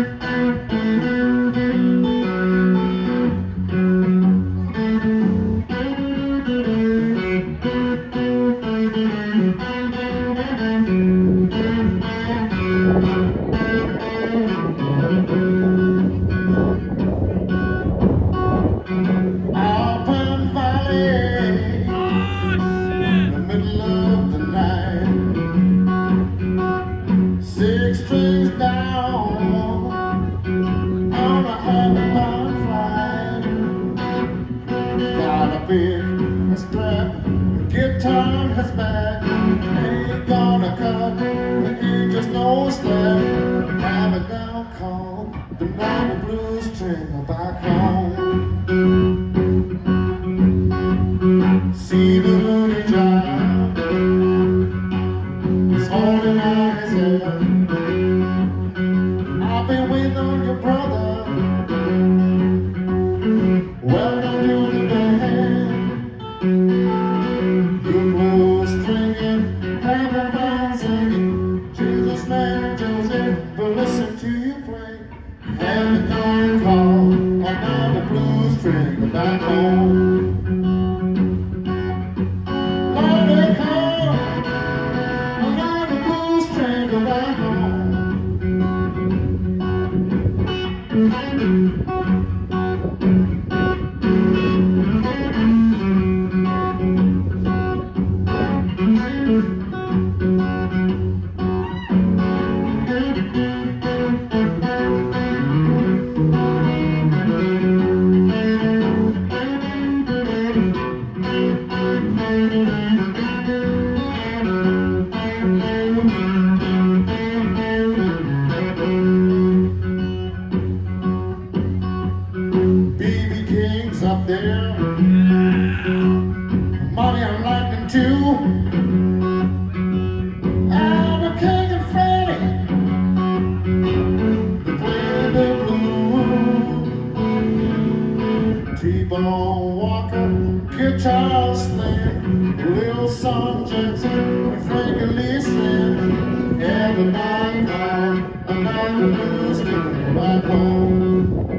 Guitar has back, ain't gonna cut, but you just know that. Have it down, call the Nova Blues Train back home. See the loony child, he's holding out his head. I've been waiting on your brother. Welcome to the band. Jesus, man, Joseph, will listen to you play. And the dawn call, another blues train back home. Lord, they call, another blues train back home. BB King's up there, Money and Lightning too. I'm a King and Freddie, they play the blues. T-Bone Walker, guitar slam, Lil Son Jackson, and Frankie Lee Slim. Every night, another blues train back home.